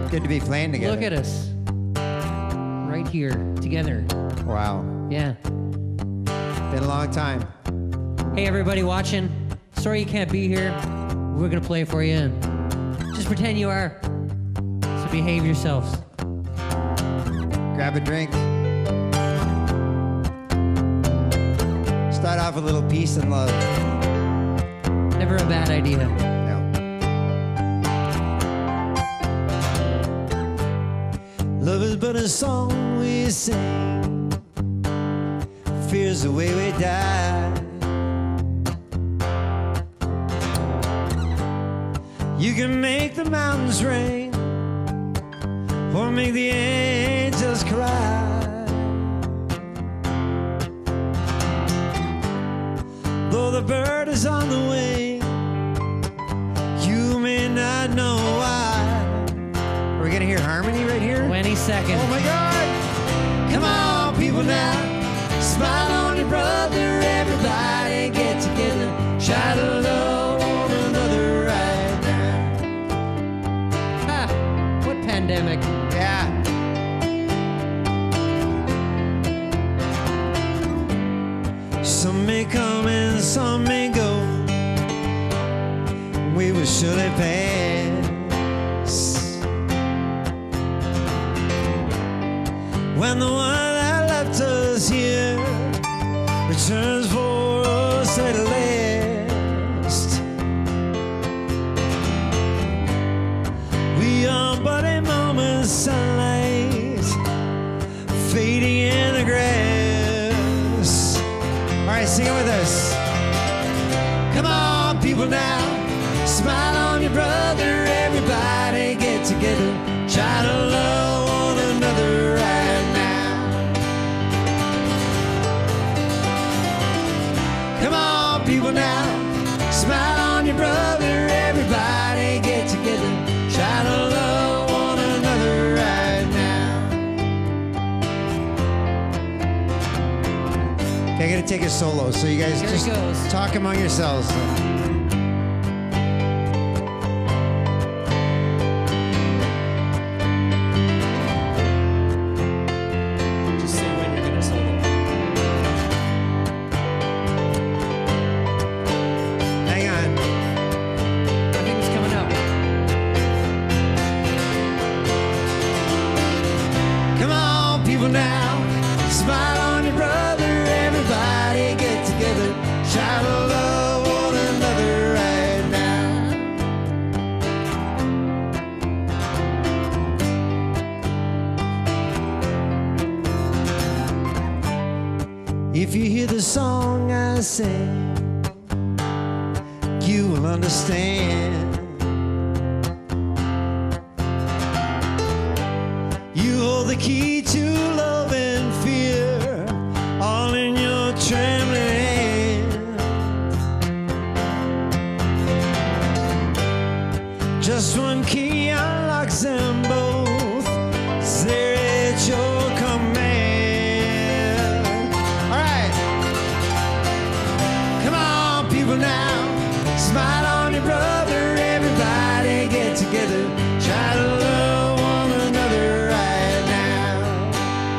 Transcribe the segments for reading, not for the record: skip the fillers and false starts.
Good to be playing together. Look at us. Right here, together. Wow. Yeah. Been a long time. Hey, everybody watching. Sorry you can't be here. We're going to play for you. Just pretend you are. So behave yourselves. Grab a drink. Start off with a little peace and love. Never a bad idea. No. Love is but a song we sing. Fear's the way we die. You can make the mountains rain or make the angels cry. Though the bird is on the wing, you may not know why. Are we gonna hear harmony right here? Any second. Oh my God! Come on, people now, smile on your brother. Everybody get together, try to love one another right now. Ha! What pandemic? Yeah. Some may come and some may go. We will surely pass. When the one that left us here returns for us at last, we are but a moment's sunlight fading in the grass. All right, sing it with us. Come on, people now, smile on your brother. Everybody get together, try to love one another right now. Come on, people now, smile on your brother. Everybody get together, try to love one another right now. Okay, I'm gonna take a solo, so you guys Here just it goes. talk among yourselves. Just say when you're going to solo. Hang on. I think it's coming up. Come on, people now, smile on your brother. Everybody get together, try to love one another right now. If you hear the song I sing, you will understand. You hold the key to love and fear, all in your trembling hand. Just one key unlocks them both. It's there at your command. All right. Come on, people now, smile on your brother. Everybody get together, try to love one another right now.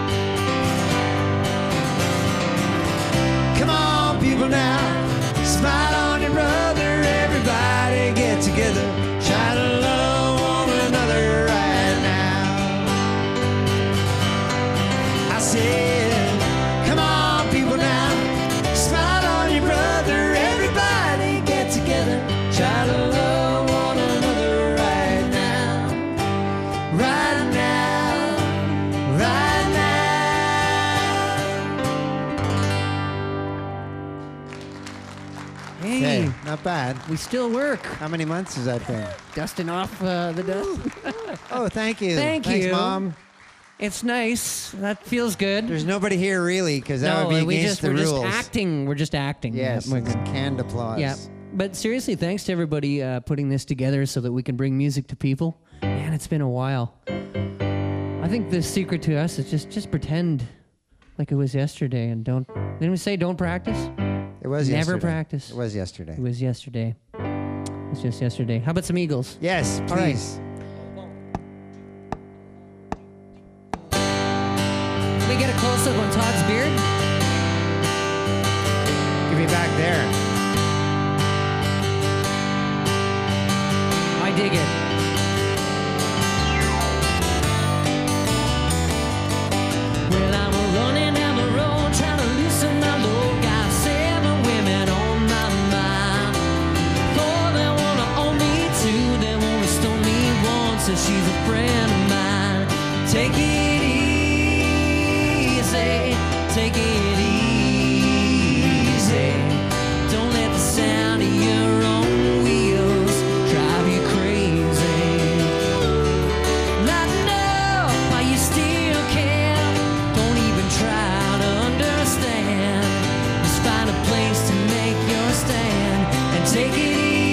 Come on, people now, smile on your brother. Everybody get together, try to love one another right now. I said, come on, people now, smile on your brother. Everybody get together, try to love one another right now. Right now, right now. Hey, Not bad. we still work. How many months has that been? Dusting off the dust. Oh, thank you. Thanks, Thanks, Mom. It's nice. That feels good. There's nobody here really, because that would be against the we're rules. just acting. We're just acting. Yes, Yeah, it's canned applause. yeah. But seriously, thanks to everybody putting this together so that we can bring music to people. Man, it's been a while. I think the secret to us is just pretend like it was yesterday and don't. Didn't we say don't practice? It was Never yesterday. practice. It was yesterday. It was yesterday. It was just yesterday. How about some Eagles? Yes, All right. please. there. I dig it. Well, I'm running down the road trying to loosen my load. Got 7 women on my mind. 4 that wanna own me, 2 that wanna stone me, 1 says she's a friend of mine. Take it easy, take it easy. Don't let the sound of your own wheels drive you crazy. Lighten up while you still can. Don't even try to understand. Just find a place to make your stand and take it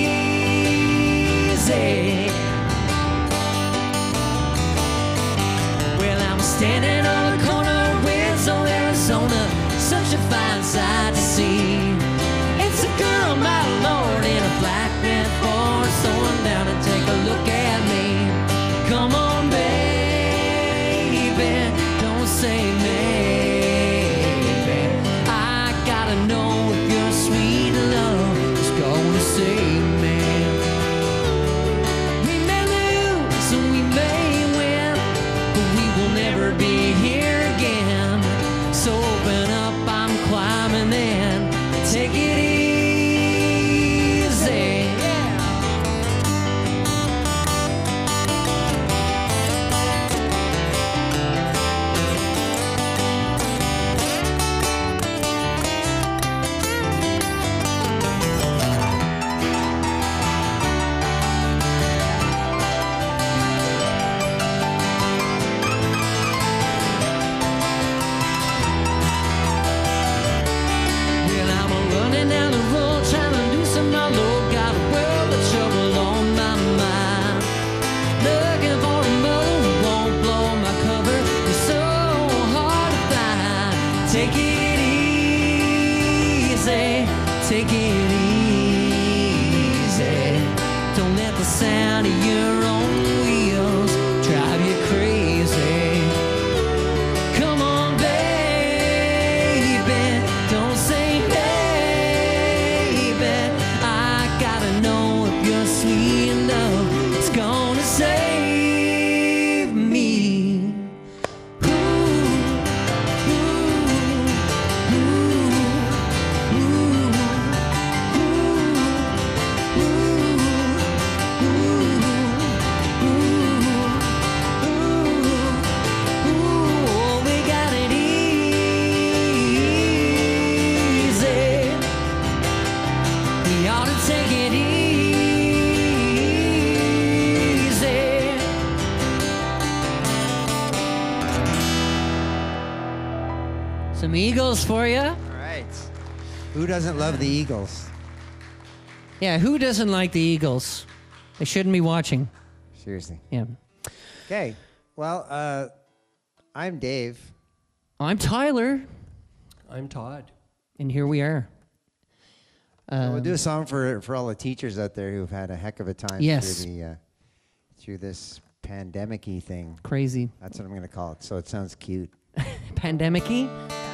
easy. Well, I'm standing on the corner of Winslow, Arizona, such a fine sight to see. It's a girl, my lord, in a black red Ford, slowing down and take a look at me. Come on, baby, don't say maybe. I gotta know if your sweet love is gonna save me. We may lose and we may win, but we will never be here again. So open up, I'm climbing in. Take it easy. Well, I'm running down the road trying to loosen my load. Got a world of trouble on my mind. Looking for a mother who won't blow my cover. It's so hard to find. Take it easy, take it easy. Don't let the sound of your own wheels drive you crazy. Come on, baby, don't say maybe. I gotta know if your sweet love is gonna save me. Ooh, ooh, ooh, ooh, ooh, we got it easy. We ought to take it easy. Some Eagles for you. All right. Who doesn't love the Eagles? Yeah, who doesn't like the Eagles? They shouldn't be watching. Seriously. Yeah. Okay. Well, I'm Dave. I'm Tyler, I'm Todd. and here we are. We'll do a song for all the teachers out there who've had a heck of a time Yes. through this pandemic-y thing. Crazy. That's what I'm going to call it. So it sounds cute. Pandemic-y.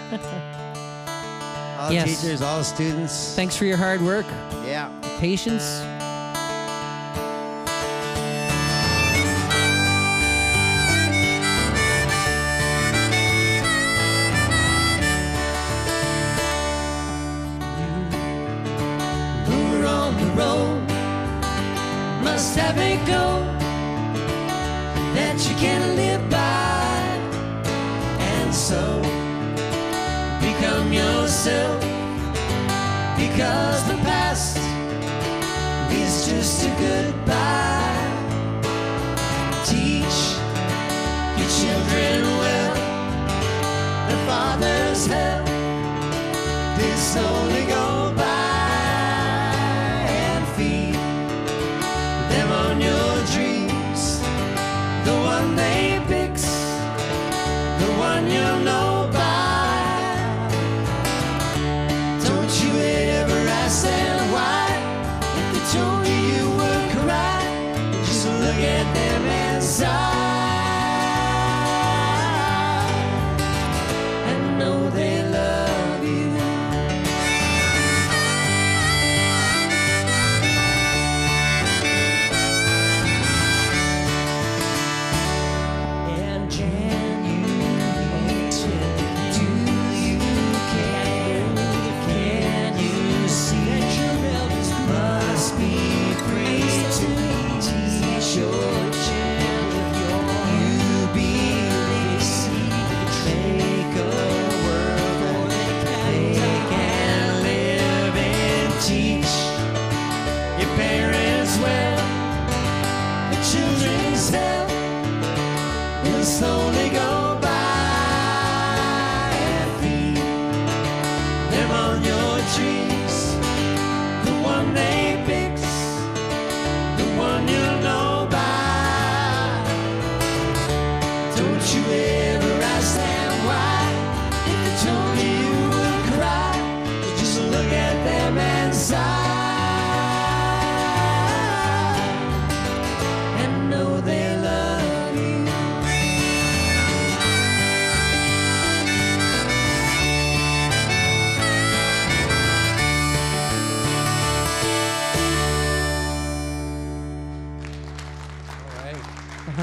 All the Yes. teachers, all the students. Thanks for your hard work, Yeah. patience. Who were on the road must have it go that you can live by, and so become yourself, because the past is just a goodbye. Teach your children well, the father's help, they slowly go by, and feed them on your dreams, the one they fix, the one you'll know by. Don't you ever ask them why, if they told you you were correct.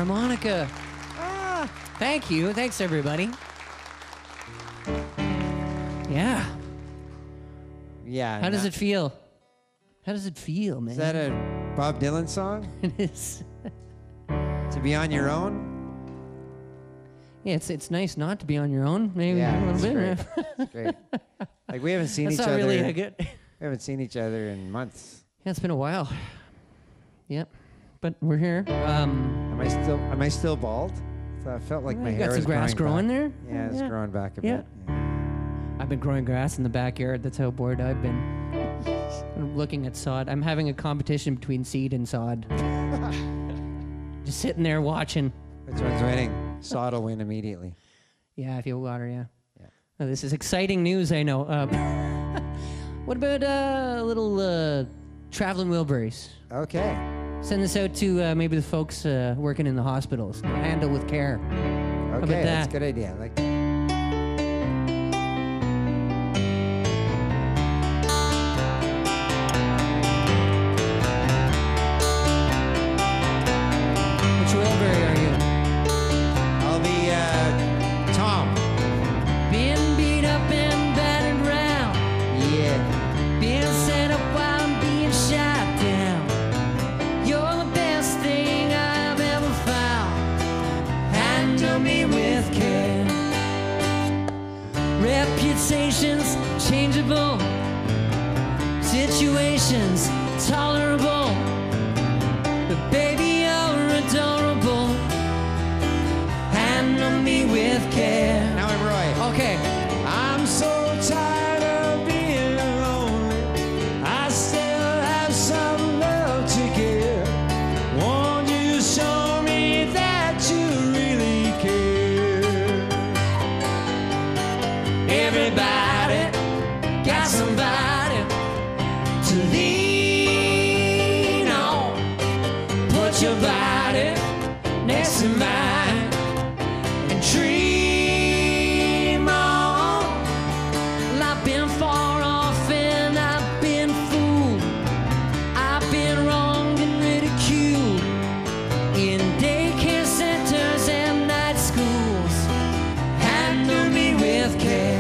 harmonica. Thank you. Thanks, everybody. Yeah. Yeah. How does it feel? How does it feel, man? Is that a Bob Dylan song? It is. To be on your own? Yeah, it's nice not to be on your own. Maybe Yeah, a little it's bit. great. It's great. Like we haven't seen That's each not other. really a good. We haven't seen each other in months. Yeah, it's been a while. Yep, but we're here. Am I still bald? So I felt like my you hair got was some grass growing back. there. Yeah, it's growing back a Yeah. bit. I've been growing grass in the backyard. That's how bored I've been. I'm looking at sod. I'm having a competition between seed and sod. Just sitting there watching. Which one's winning? Sod will win immediately. Yeah, I feel water. Yeah. Yeah. Oh, this is exciting news. I know. What about a little traveling Wilburys? Okay. Send this out to maybe the folks working in the hospitals. Handle with care. How about Okay, that's that? a good idea. Like. Which Wilbury are you? I'll be Tom. Being beat up and battered round. Yeah. Being set up while I'm being shot down. You're the best thing I've ever found. Handle me with care. Reputations changeable. Situations tolerable. But baby, you're adorable. Handle me with care. Now I'm Roy. Okay. I'm so tired of being lonely. I still have some love to give. Won't you show me that you really care? Everybody got somebody to lean on. Put your body next to mine and dream on. Well, I've been far off and I've been fooled. I've been wronged and ridiculed in daycare centers and night schools. Handle me with care.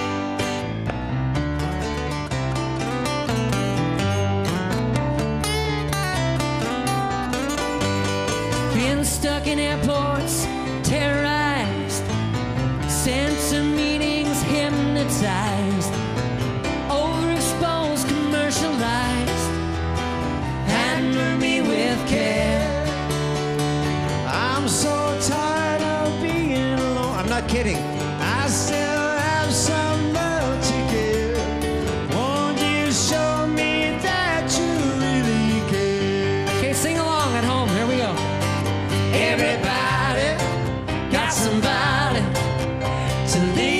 Been stuck in airports, terrorized, sent to meetings, hypnotized, overexposed, commercialized. Handle me with care. I'm so tired of being alone. I'm not kidding. I still have some love to give. Won't you show me that you really care? Okay, sing along at home. Here we go. Everybody got somebody to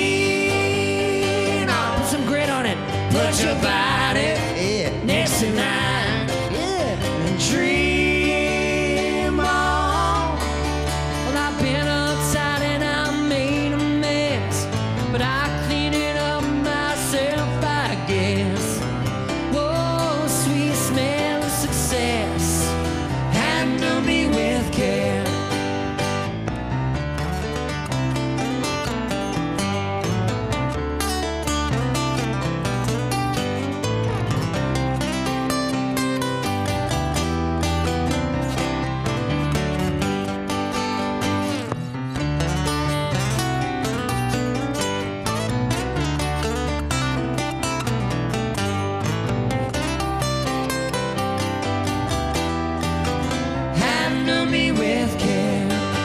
lean on. Put some grit on it. Put your body next to mine and dream on. Well, I've been upside and I made a mess, but I cleaned it up myself, I guess. Whoa, sweet smell of success. Handle me with care. Handle me with care.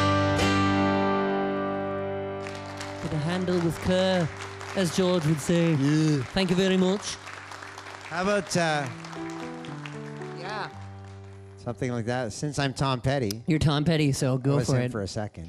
With a handle with care, as George would say. Yeah. Thank you very much. How about Yeah. something like that? Since I'm Tom Petty, You're Tom Petty, so go was for in it. for a second.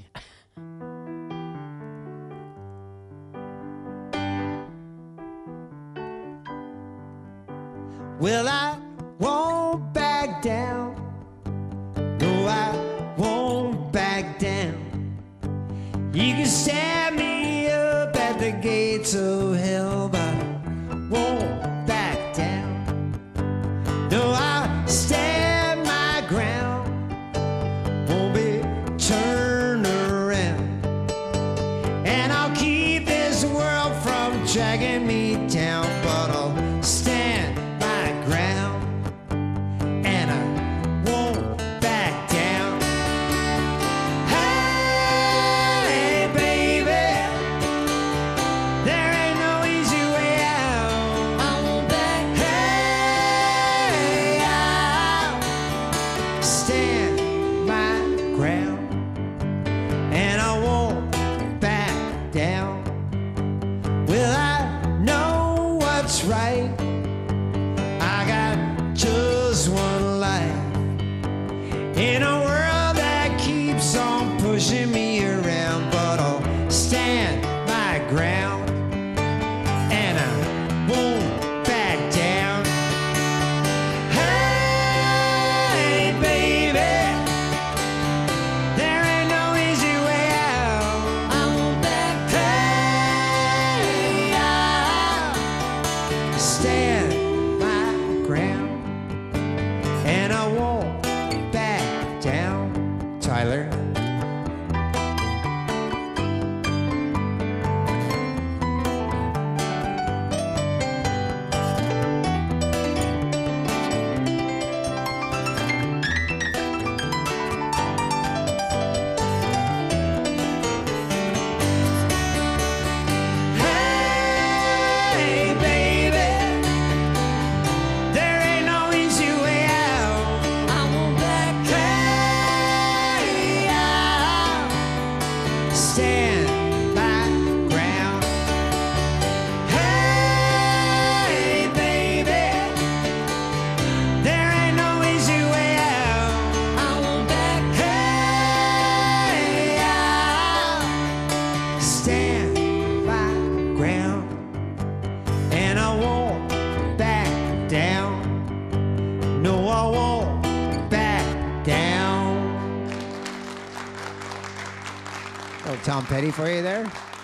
Well, I won't back down. No, I won't back down. You can stab me up at the gates of hell, but I won't back down. No, I stand my ground. Won't be turned what's right. I got just one life in a world that keeps on pushing me around, but I'll stand my ground and I won't back down. Hey, baby, there ain't no easy way out. I won't back down. Stand my ground and I won't back down. Tyler. Hey, baby, there ain't no easy way out. I won't back down. Stand my ground. Hey, baby, there ain't no easy way out. I won't back down. Stand my ground, and I won't back down. No, I won't back down. Oh, Tom Petty for you there.